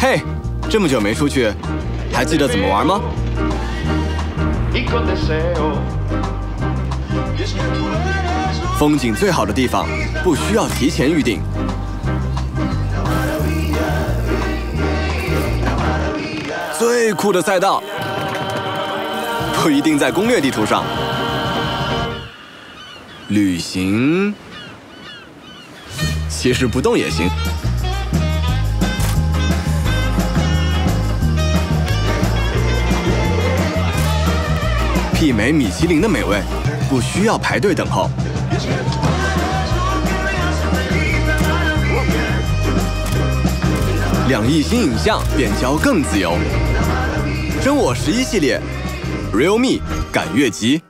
嘿，这么久没出去，还记得怎么玩吗？风景最好的地方不需要提前预定。最酷的赛道不一定在攻略地图上。旅行其实不动也行。媲美米其林的美味，不需要排队等候。2亿新影像，变焦更自由。真我11系列 ，Realme 赶越级。